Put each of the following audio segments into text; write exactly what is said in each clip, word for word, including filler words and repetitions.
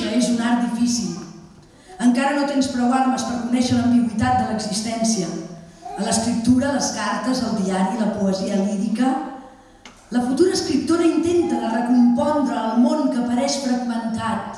és un art difícil. Encara no tens prou armes per conèixer l'ambigüitat de l'existència. A l'escriptura, les cartes, el diari, la poesia lírica, la futura escriptora intenta de recompondre el món que apareix fragmentat.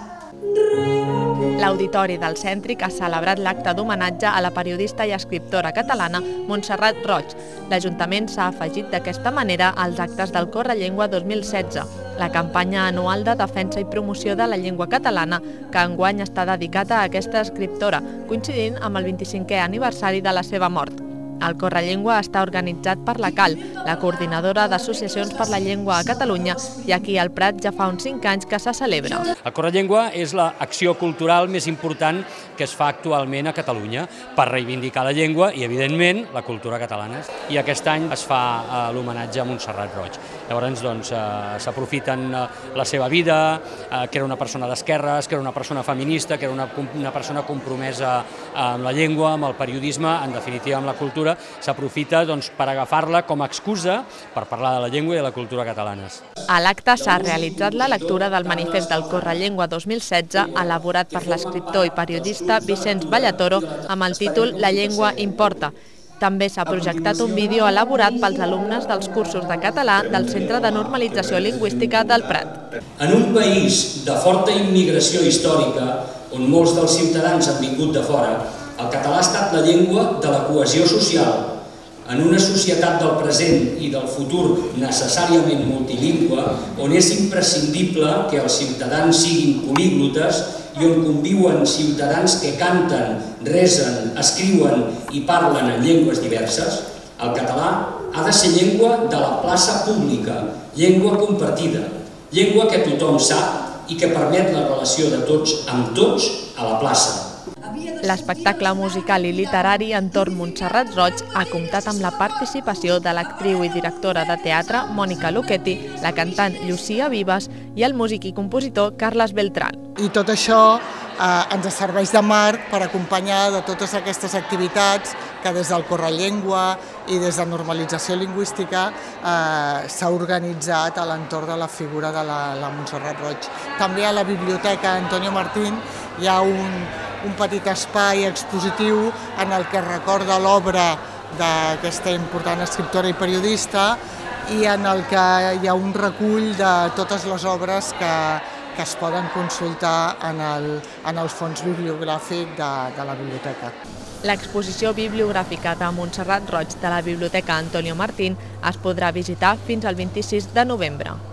L'Auditori del Cèntric ha celebrat l'acte d'homenatge a la periodista i escriptora catalana Montserrat Roig. L'Ajuntament s'ha afegit d'aquesta manera als actes del Correllengua dos mil setze, la campanya anual de defensa i promoció de la llengua catalana, que enguany està dedicada a aquesta escriptora, coincidint amb el vint-i-cinquè aniversari de la seva mort. El Correllengua està organitzat per la CAL, la Coordinadora d'Associacions per la Llengua a Catalunya, i aquí al Prat ja fa uns cinc anys que se celebra. El Correllengua és l'acció cultural més important que es fa actualment a Catalunya per reivindicar la llengua i, evidentment, la cultura catalana. I aquest any es fa l'homenatge a Montserrat Roig. Llavors, doncs, s'aprofiten la seva vida, que era una persona d'esquerres, que era una persona feminista, que era una, una persona compromesa amb la llengua, amb el periodisme, en definitiva amb la cultura, s'aprofita doncs, per agafar-la com a excusa per parlar de la llengua i de la cultura catalanes. A l'acte s'ha realitzat la lectura del manifest del Correllengua dos mil setze, elaborat per l'escriptor i periodista Vicenç Ballatoro amb el títol La llengua importa. També s'ha projectat un vídeo elaborat pels alumnes dels cursos de català del Centre de Normalització Lingüística del Prat. En un país de forta immigració històrica, on molts dels ciutadans han vingut de fora, el català ha estat la llengua de la cohesió social. En una societat del present i del futur necessàriament multilingüe, on és imprescindible que els ciutadans siguin políglotes i on conviuen ciutadans que canten, resen, escriuen i parlen en llengües diverses, el català ha de ser llengua de la plaça pública, llengua compartida, llengua que tothom sap i que permet la relació de tots amb tots a la plaça. L'espectacle musical i literari entorn Montserrat Roig ha comptat amb la participació de l'actriu i directora de teatre Mònica Lucchetti, la cantant Llucia Vives i el músic i compositor Carles Beltrán. I tot això eh, ens serveix de marc per acompanyar de totes aquestes activitats que des del Correllengua i des de Normalització Lingüística eh, s'ha organitzat a l'entorn de la figura de la, la Montserrat Roig. També a la Biblioteca Antonio Martín hi ha un, un petit espai expositiu en el que recorda l'obra d'aquesta important escriptora i periodista i en el que hi ha un recull de totes les obres que, que es poden consultar en el, en el fons bibliogràfic de, de la biblioteca. L'exposició bibliogràfica de Montserrat Roig de la Biblioteca Antonio Martín es podrà visitar fins al vint-i-sis de novembre.